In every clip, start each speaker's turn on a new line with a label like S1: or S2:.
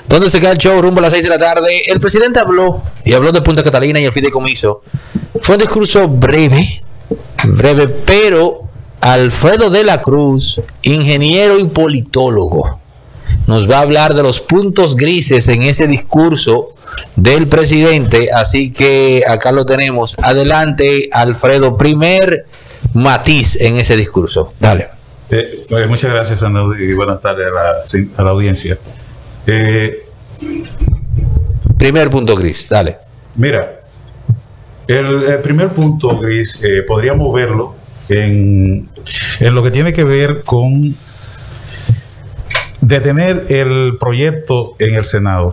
S1: ¿Dónde se queda el show? Rumbo a las 6 de la tarde. El presidente habló de Punta Catalina y el fideicomiso. Fue un discurso breve, pero Alfredo de la Cruz, ingeniero y politólogo, nos va a hablar de los puntos grises en ese discurso del presidente. Así que acá lo tenemos. Adelante, Alfredo. Primer matiz en ese discurso. Dale.
S2: Muchas gracias, Andrés, y buenas tardes a la audiencia.
S1: Primer punto gris, dale.
S2: Mira, el primer punto gris podríamos verlo en lo que tiene que ver con detener el proyecto en el Senado,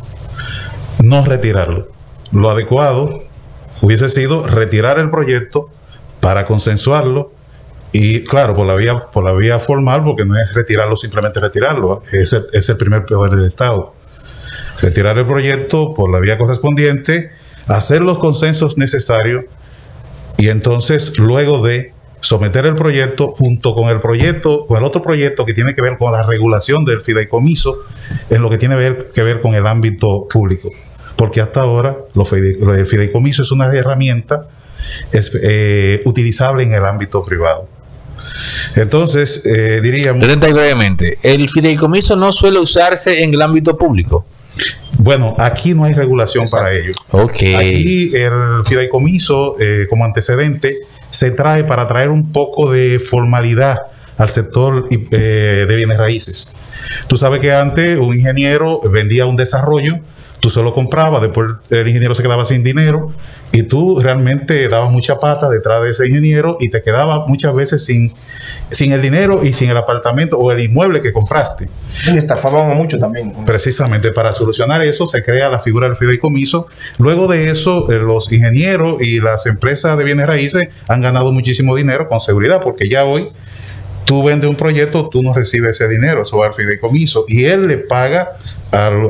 S2: no retirarlo. Lo adecuado hubiese sido retirar el proyecto para consensuarlo. Y claro, por la vía formal, porque no es retirarlo, simplemente retirarlo, es el primer poder del Estado. Retirar el proyecto por la vía correspondiente, hacer los consensos necesarios y entonces luego de someter el proyecto junto con el otro proyecto que tiene que ver con la regulación del fideicomiso en lo que tiene que ver con el ámbito público. Porque hasta ahora el fideicomiso es una herramienta utilizable en el ámbito privado. Entonces, diríamos...
S1: brevemente, ¿el fideicomiso no suele usarse en el ámbito público?
S2: Bueno, aquí no hay regulación para ello.
S1: Okay.
S2: Aquí el fideicomiso, como antecedente, se trae para traer un poco de formalidad al sector de bienes raíces. Tú sabes que antes un ingeniero vendía un desarrollo, tú se lo comprabas, después el ingeniero se quedaba sin dinero y tú realmente dabas mucha pata detrás de ese ingeniero y te quedabas muchas veces sin el dinero y sin el apartamento o el inmueble que compraste.
S3: Y estafaban mucho también.
S2: Precisamente para solucionar eso se crea la figura del fideicomiso. Luego de eso, los ingenieros y las empresas de bienes raíces han ganado muchísimo dinero con seguridad, porque ya hoy tú vendes un proyecto, tú no recibes ese dinero, eso va al fideicomiso y él le paga al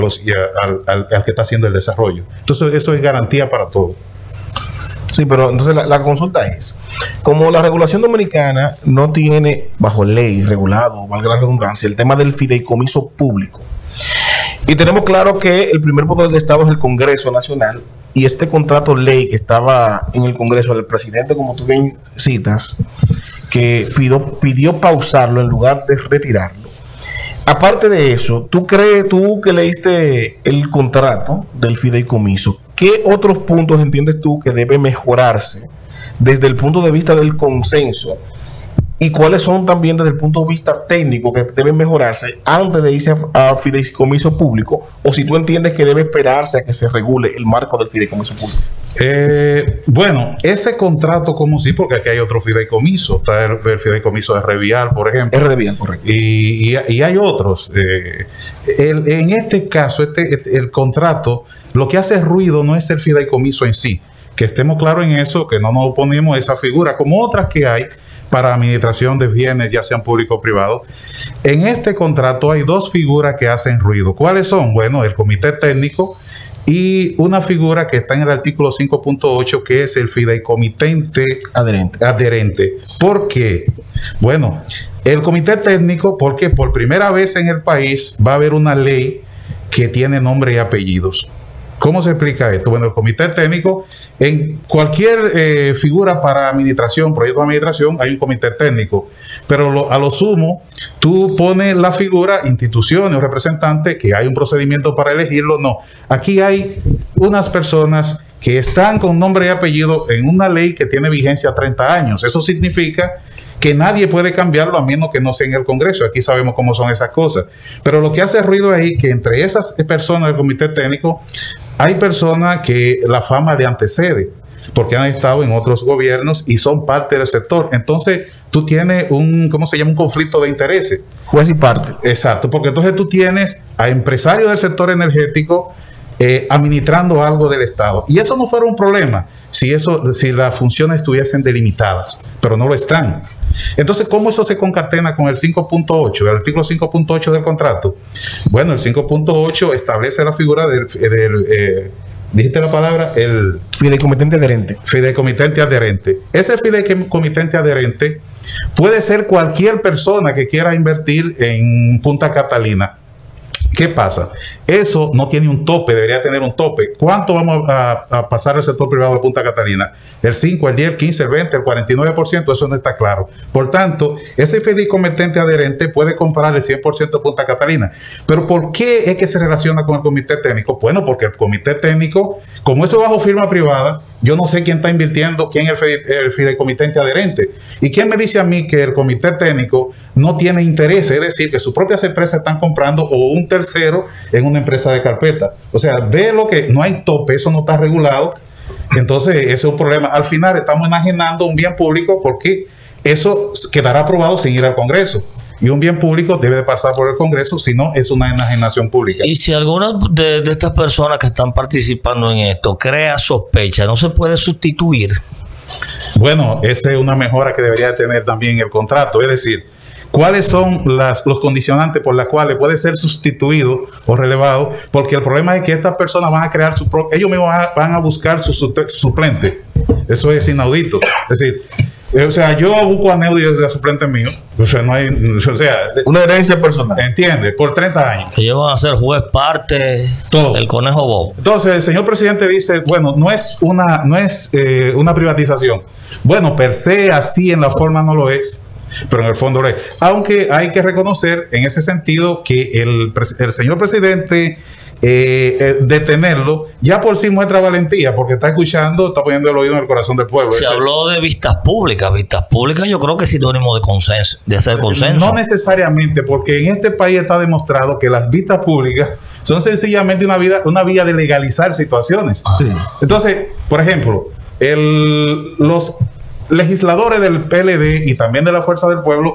S2: que está haciendo el desarrollo. Entonces eso es garantía para todo.
S3: Sí, pero entonces la consulta es, como la regulación dominicana no tiene bajo ley regulado, valga la redundancia, el tema del fideicomiso público, y tenemos claro que el primer poder del Estado es el Congreso Nacional, y este contrato ley que estaba en el Congreso del presidente, como tú bien citas, que pidió pausarlo en lugar de retirarlo. Aparte de eso, tú que leíste el contrato del fideicomiso, ¿qué otros puntos entiendes tú que debe mejorarse desde el punto de vista del consenso? ¿Y cuáles son también desde el punto de vista técnico que deben mejorarse antes de irse a fideicomiso público? O si tú entiendes que debe esperarse a que se regule el marco del fideicomiso público.
S2: Bueno, ese contrato como sí, porque aquí hay otro fideicomiso, está el fideicomiso de Revial, por ejemplo.
S3: Revial, correcto.
S2: Y hay otros. En este caso, el contrato, lo que hace ruido no es el fideicomiso en sí, que estemos claros en eso, que no nos oponemos a esa figura, como otras que hay para administración de bienes, ya sean públicos o privados. En este contrato hay dos figuras que hacen ruido. ¿Cuáles son? Bueno, el comité técnico y una figura que está en el artículo 5.8, que es el fideicomitente adherente. ¿Por qué? Bueno, el comité técnico, porque por primera vez en el país va a haber una ley que tiene nombre y apellidos. ¿Cómo se explica esto? Bueno, el comité técnico, en cualquier figura para administración, proyecto de administración, hay un comité técnico, pero a lo sumo, tú pones la figura, instituciones o representantes, que hay un procedimiento para elegirlo. No, aquí hay unas personas que están con nombre y apellido en una ley que tiene vigencia 30 años. Eso significa que nadie puede cambiarlo a menos que no sea en el Congreso. Aquí sabemos cómo son esas cosas. Pero lo que hace ruido ahí, que entre esas personas del comité técnico, hay personas que la fama le antecede, porque han estado en otros gobiernos y son parte del sector. Entonces, tú tienes un conflicto de intereses.
S3: Juez y parte.
S2: Exacto, porque entonces tú tienes a empresarios del sector energético administrando algo del Estado. Y eso no fuera un problema si las funciones estuviesen delimitadas, pero no lo están. Entonces, ¿cómo eso se concatena con el 5.8, el artículo 5.8 del contrato? Bueno, el 5.8 establece la figura dijiste la palabra, el
S3: fideicomitente adherente.
S2: Fideicomitente adherente. Ese fideicomitente adherente puede ser cualquier persona que quiera invertir en Punta Catalina. ¿Qué pasa? Eso no tiene un tope, debería tener un tope. ¿Cuánto vamos a pasar al sector privado de Punta Catalina? ¿El 5, el 10, el 15, el 20, el 49%? Eso no está claro. Por tanto, ese fideicomitente adherente puede comprar el 100% de Punta Catalina. ¿Pero por qué es que se relaciona con el comité técnico? Bueno, porque el comité técnico, como eso es bajo firma privada, yo no sé quién está invirtiendo, quién es el fideicomitente adherente. ¿Y quién me dice a mí que el comité técnico no tiene interés? Es decir, que sus propias empresas están comprando o un tercero en una empresa de carpeta. O sea, ve lo que no hay tope, eso no está regulado. Entonces, ese es un problema. Al final estamos enajenando un bien público porque eso quedará aprobado sin ir al Congreso. Y un bien público debe de pasar por el Congreso, si no es una enajenación pública.
S4: Y si alguna de estas personas que están participando en esto crea sospecha, ¿no se puede sustituir?
S2: Bueno, esa es una mejora que debería tener también el contrato. Es decir, ¿cuáles son los condicionantes por las cuales puede ser sustituido o relevado? Porque el problema es que estas personas van a crear su propio... Ellos mismos van a buscar su suplente. Eso es inaudito. Es decir... O sea, yo busco a Neudi de suplente mío. O sea, no hay... O sea,
S3: una herencia personal.
S2: ¿Entiende? Por 30 años.
S4: Ellos van a ser juez parte
S2: todo
S4: del conejo Bob.
S2: Entonces, el señor presidente dice, bueno, no es una privatización. Bueno, per se, así en la forma no lo es, pero en el fondo lo es. Aunque hay que reconocer en ese sentido que el señor presidente... detenerlo ya por sí muestra valentía, porque está escuchando, está poniendo el oído en el corazón del pueblo.
S4: Se habló de vistas públicas yo creo que es sinónimo de consenso, de hacer consenso.
S2: No necesariamente, porque en este país está demostrado que las vistas públicas son sencillamente una vía de legalizar situaciones.
S3: Sí.
S2: Entonces, por ejemplo, los legisladores del PLD y también de la Fuerza del Pueblo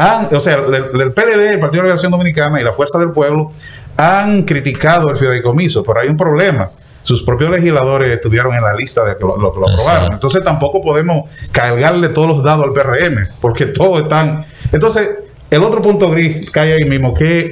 S2: el PLD, el Partido de Liberación Dominicana y la Fuerza del Pueblo han criticado el fideicomiso, pero hay un problema. Sus propios legisladores estuvieron en la lista de que lo aprobaron. Entonces tampoco podemos cargarle todos los dados al PRM, porque todos están... Entonces, el otro punto gris que hay ahí mismo, que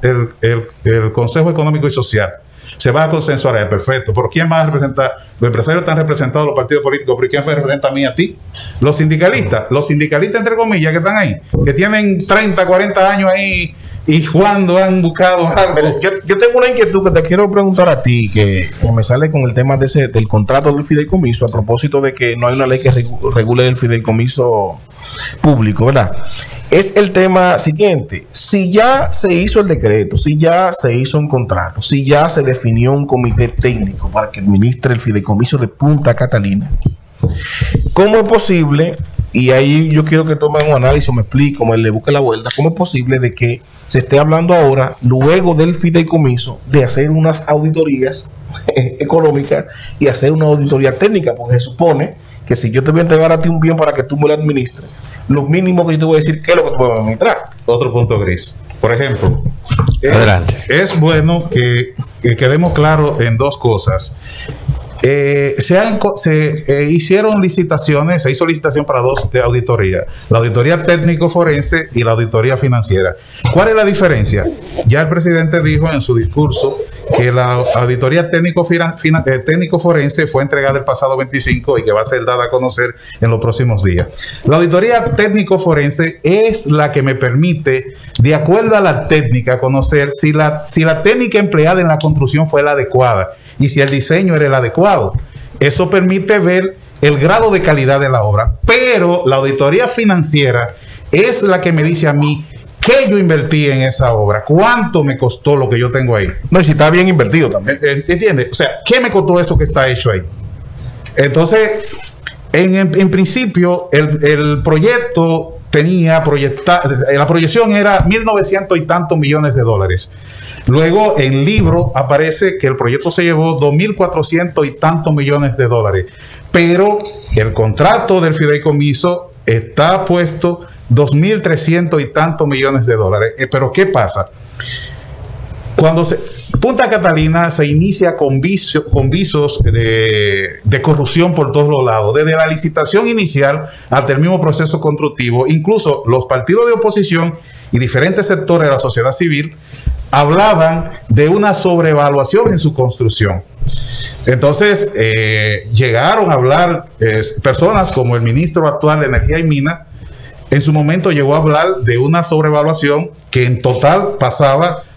S2: el Consejo Económico y Social se va a consensuar, perfecto. ¿Por quién va a representar? Los empresarios están representados, los partidos políticos, pero ¿quién me representa a mí y a ti? Los sindicalistas entre comillas, que están ahí, que tienen 30, 40 años ahí y cuando han buscado algo.
S3: Yo tengo una inquietud que te quiero preguntar a ti, que me sale con el tema del contrato del fideicomiso, a propósito de que no hay una ley que regule el fideicomiso público, ¿verdad? Es el tema siguiente: si ya se hizo el decreto, si ya se hizo un contrato, si ya se definió un comité técnico para que administre el fideicomiso de Punta Catalina, ¿cómo es posible? Y ahí yo quiero que tomen un análisis o me explique, me le busque la vuelta. ¿Cómo es posible de que se esté hablando ahora, luego del fideicomiso, de hacer unas auditorías económicas y hacer una auditoría técnica? Porque se supone que si yo te voy a entregar a ti un bien para que tú me lo administres, lo mínimo que yo te voy a decir qué es lo que tú puedes administrar.
S2: Otro punto gris. Por ejemplo,
S1: adelante.
S2: Es bueno que quedemos claros en dos cosas. Se hicieron licitaciones, se hizo licitación para dos de auditoría: la auditoría técnico forense y la auditoría financiera. ¿Cuál es la diferencia? Ya el presidente dijo en su discurso que la auditoría técnico forense fue entregada el pasado 25 y que va a ser dada a conocer en los próximos días. La auditoría técnico forense es la que me permite, de acuerdo a la técnica, conocer si la técnica empleada en la construcción fue la adecuada y si el diseño era el adecuado. Eso permite ver el grado de calidad de la obra. Pero la auditoría financiera es la que me dice a mí qué yo invertí en esa obra, cuánto me costó lo que yo tengo ahí.
S3: No, y si está bien invertido también.
S2: ¿Entiendes? O sea, ¿qué me costó eso que está hecho ahí? Entonces, en principio, el proyecto tenía la proyección era 1.900 y tantos millones de dólares. Luego, en libro aparece que el proyecto se llevó 2.400 y tantos millones de dólares. Pero el contrato del fideicomiso está puesto 2.300 y tantos millones de dólares. Pero ¿qué pasa? Cuando Punta Catalina se inicia con visos de corrupción por todos los lados, desde la licitación inicial hasta el mismo proceso constructivo. Incluso los partidos de oposición y diferentes sectores de la sociedad civil hablaban de una sobrevaluación en su construcción. Entonces, llegaron a hablar personas como el ministro actual de Energía y Minas. En su momento llegó a hablar de una sobrevaluación que en total pasaba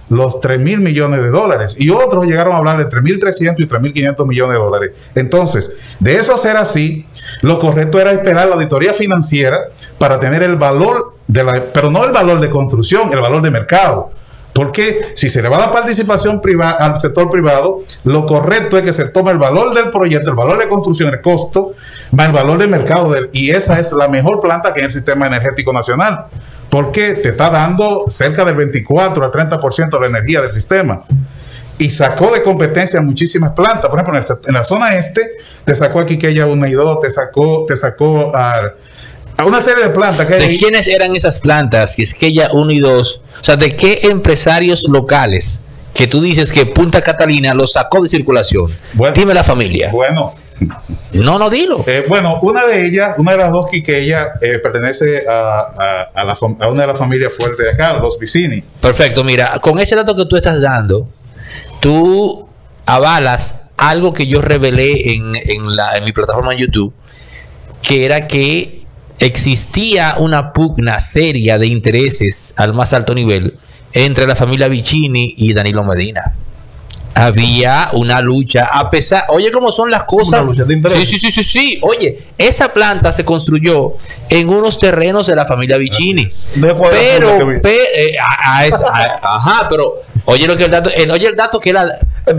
S2: los 3.000 millones de dólares y otros llegaron a hablar de 3.300 y 3.500 millones de dólares. Entonces, de eso ser así, lo correcto era esperar la auditoría financiera para tener el valor pero no el valor de construcción, el valor de mercado. Porque si se le va a dar participación privada al sector privado, lo correcto es que se tome el valor del proyecto, el valor de construcción, el costo, más el valor de mercado. Y esa es la mejor planta que hay en el sistema energético nacional. Porque te está dando cerca del 24 al 30% de la energía del sistema. Y sacó de competencia muchísimas plantas. Por ejemplo, en la zona este, te sacó a Quiqueya 1 y 2, te sacó a una serie de plantas que hay.
S1: ¿De quiénes eran esas plantas? Quisqueya 1 y 2. O sea, ¿de qué empresarios locales que tú dices que Punta Catalina los sacó de circulación?
S2: Bueno,
S1: dime la familia.
S2: Bueno.
S1: No, dilo.
S2: Bueno, una de las dos Quiqueya pertenece a una de las familias fuertes de acá, los Vicini.
S1: Perfecto, mira, con ese dato que tú estás dando, tú avalas algo que yo revelé en mi plataforma en YouTube, que era que existía una pugna seria de intereses al más alto nivel entre la familia Vicini y Danilo Medina. Había una lucha, a pesar, oye cómo son las cosas.
S3: Una lucha de intereses.
S1: Sí. Oye, esa planta se construyó en unos terrenos de la familia Vicini. Pero oye lo que el dato que él ha,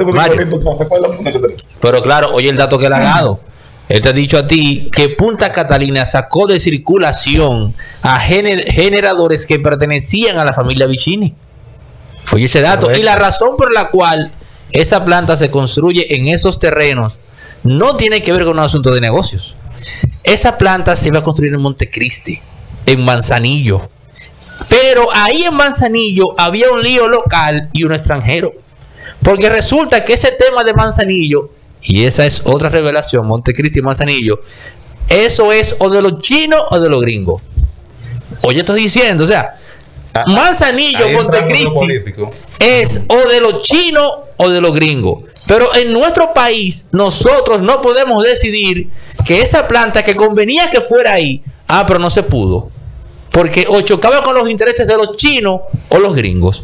S1: pero claro, oye el dato que él ha dado. Él te ha dicho a ti que Punta Catalina sacó de circulación a generadores que pertenecían a la familia Vicini. Oye ese dato. Correcto. Y la razón por la cual esa planta se construye en esos terrenos no tiene que ver con un asunto de negocios. Esa planta se iba a construir en Montecristi, en Manzanillo. Pero ahí en Manzanillo había un lío local y uno extranjero. Porque resulta que ese tema de Manzanillo, y esa es otra revelación, Montecristi y Manzanillo, eso es o de los chinos o de los gringos. Oye, estoy diciendo, o sea, Manzanillo, Montecristi es o de los chinos o de los gringos. Pero en nuestro país, nosotros no podemos decidir que esa planta que convenía que fuera ahí, pero no se pudo. Porque o chocaba con los intereses de los chinos o los gringos.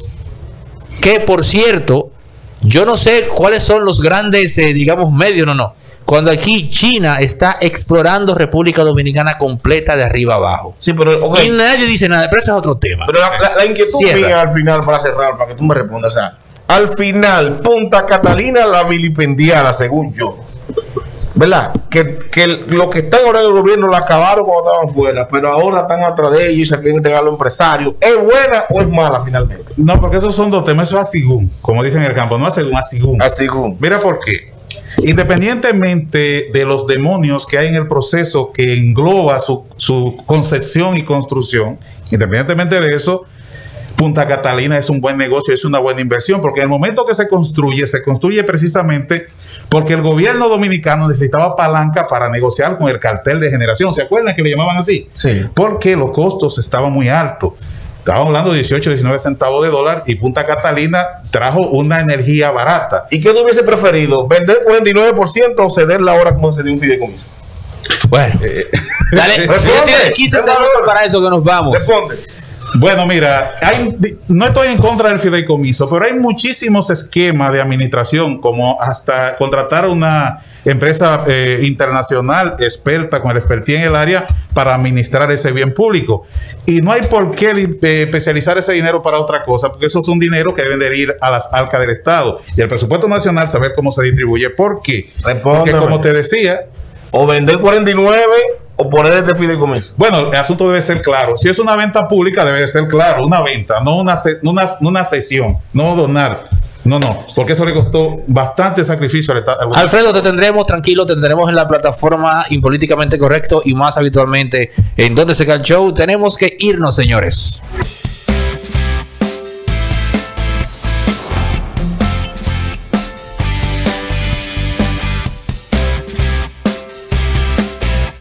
S1: Que por cierto, yo no sé cuáles son los grandes, digamos, medios, cuando aquí China está explorando República Dominicana completa de arriba abajo.
S3: Sí, pero okay.
S1: Y nadie dice nada, pero eso es otro tema.
S3: Pero la inquietud mía al final, para cerrar, para que tú me respondas, o sea, al final, Punta Catalina la vilipendiada, según yo, ¿verdad? Que lo que están ahora en el gobierno la acabaron cuando estaban fuera, pero ahora están atrás de ellos y se quieren entregar a los empresarios. ¿Es buena o es mala finalmente?
S2: No, porque esos son dos temas, eso es asigún, como dicen en el campo, no asigún. Mira por qué. Independientemente de los demonios que hay en el proceso que engloba su concepción y construcción, independientemente de eso, Punta Catalina es un buen negocio, es una buena inversión, porque en el momento que se construye precisamente porque el gobierno dominicano necesitaba palanca para negociar con el cartel de generación. ¿Se acuerdan que le llamaban así?
S3: Sí.
S2: Porque los costos estaban muy altos. Estábamos hablando de 18, 19 centavos de dólar y Punta Catalina trajo una energía barata.
S3: ¿Y qué tú hubiese preferido? ¿Vender 49% o ceder la hora como se dio un fideicomiso?
S1: Bueno, dale, tienes 15 segundos para eso que nos vamos.
S3: Responde.
S2: Bueno, mira, no estoy en contra del fideicomiso, pero hay muchísimos esquemas de administración, como hasta contratar una empresa internacional experta con el expertise en el área para administrar ese bien público. Y no hay por qué especializar ese dinero para otra cosa, porque eso es un dinero que deben de ir a las arcas del Estado. Y el presupuesto nacional, saber cómo se distribuye. ¿Por qué? Porque como te decía,
S3: o vender 49 o poner este fideicomiso.
S2: Bueno, el asunto debe ser claro. Si es una venta pública, debe ser claro, una venta, no una cesión, no donar. No, porque eso le costó bastante sacrificio al Estado.
S1: Alfredo, te tendremos tranquilo, te tendremos en la plataforma Impolíticamente Correcto y más habitualmente en Donde Se Cae el Show. Tenemos que irnos, señores.